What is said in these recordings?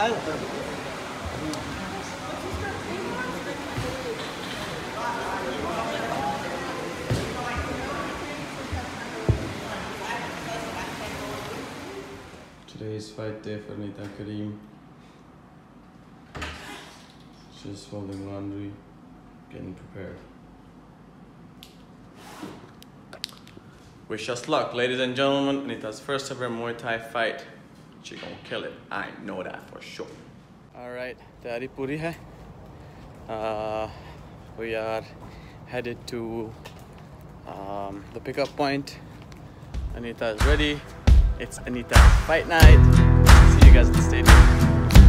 Today is fight day for Anita Karim. She's folding laundry, getting prepared. Wish us luck, ladies and gentlemen. Anita's first ever Muay Thai fight. She gonna kill it. I know that for sure. Alright, tayari puri hai. We are headed to the pickup point. Anita is ready. It's Anita's fight night. See you guys at the stadium.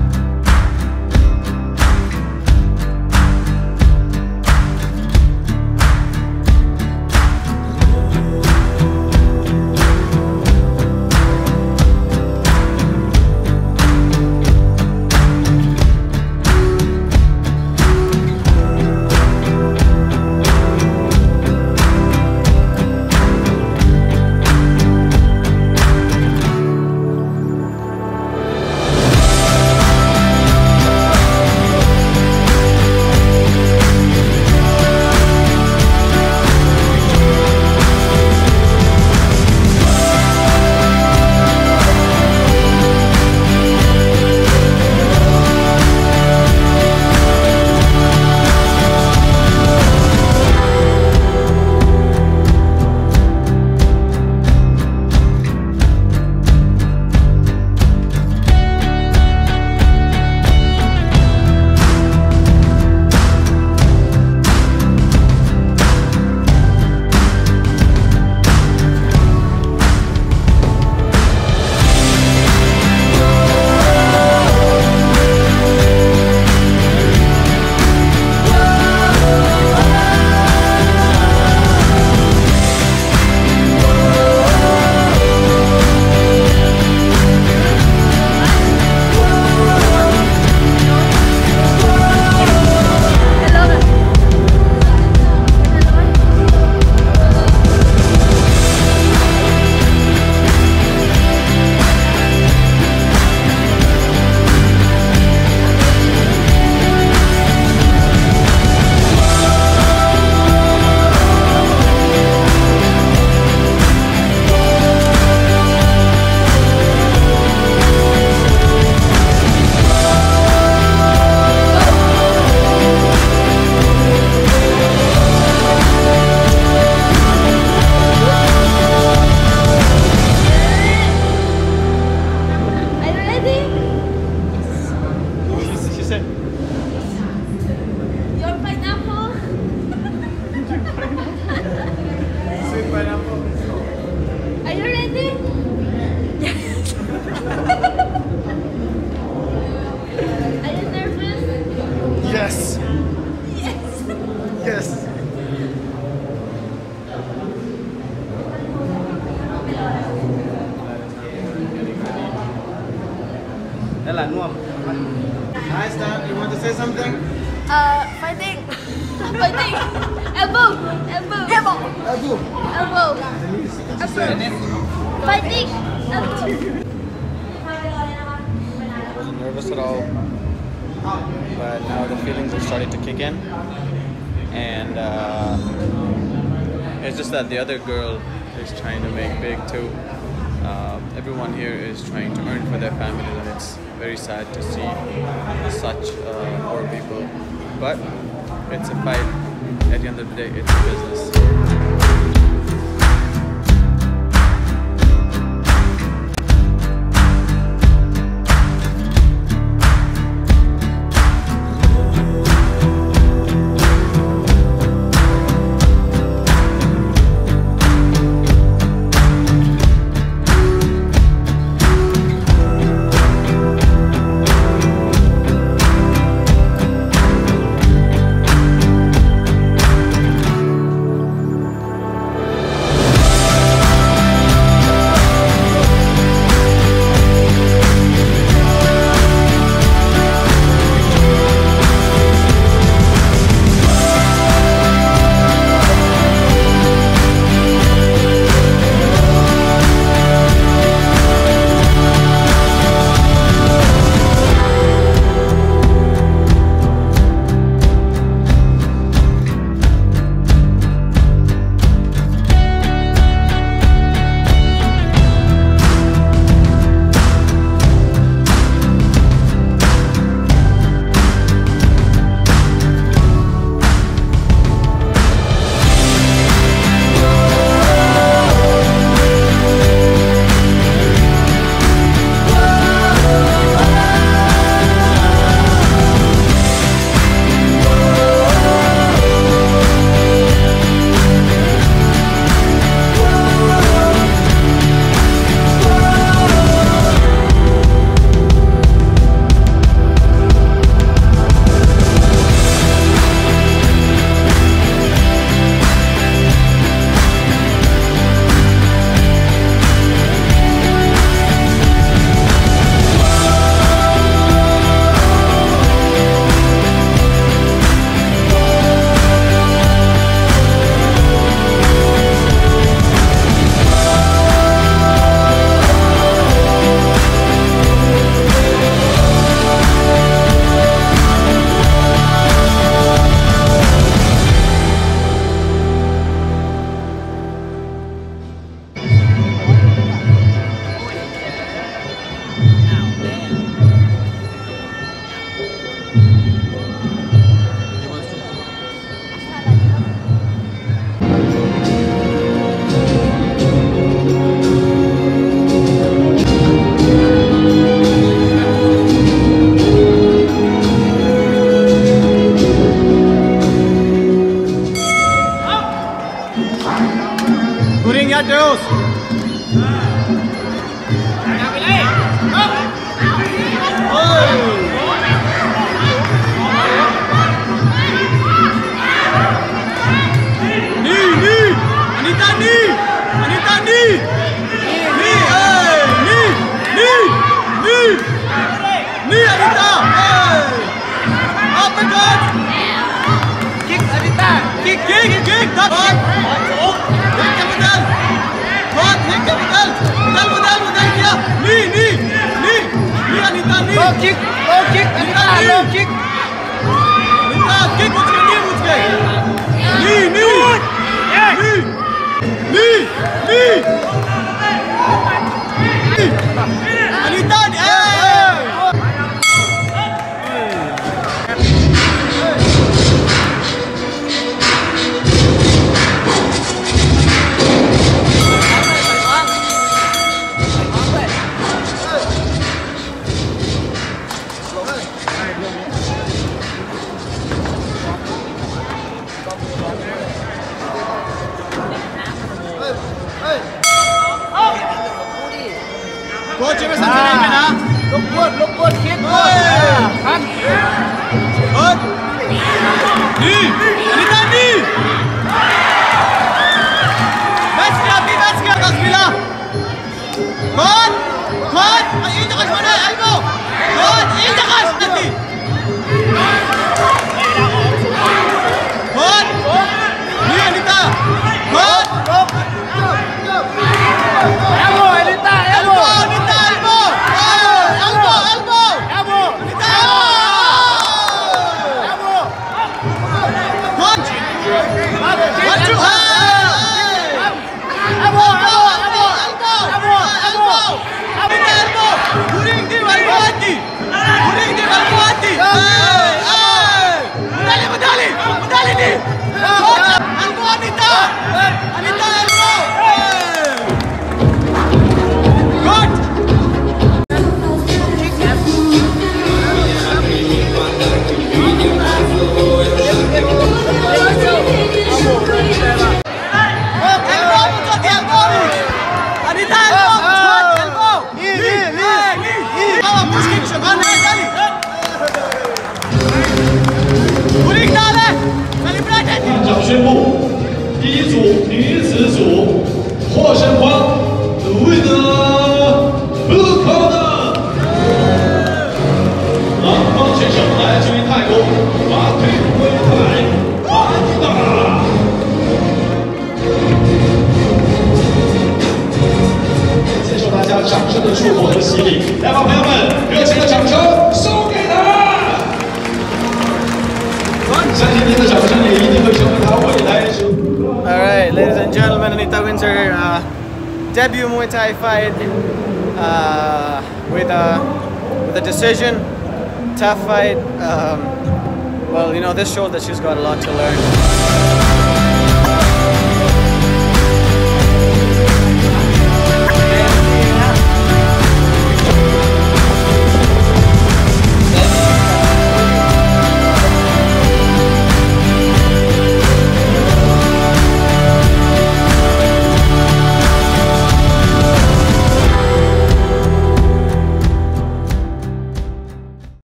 Nice, Dan. You want to say something? Fighting. Fighting. Elbow. Elbow. Elbow. Elbow. Elbow. Fighting. I wasn't nervous at all, but now the feelings are starting to kick in, and it's just that the other girl is trying to make big too. Everyone here is trying to earn for their families, and it's very sad to see such poor people. But it's a fight. At the end of the day, it's a business. kick, Anita, low kick. Anita, kick, what's good? Knee. Anita, Coach, may sasabihin ka na? Look good, kick good. Good. Knee! Anita, knee! Best grab, Kasmila! Good! Ay, indakas mo na, elbow! Good! Indakas! Good! Knee, Anita! Good! Elbow, Anita! Elbow!宣布，第一组女子组获胜方 ，the winner Blue Corner， 南方选手来自于泰国马腿挥泰Anita。接受大家掌声的祝福和洗礼，来吧，朋友们，热情的掌声送给他。 Alright, ladies and gentlemen, Anita wins her debut Muay Thai fight with a decision. Tough fight. Well, you know, this showed that she's got a lot to learn.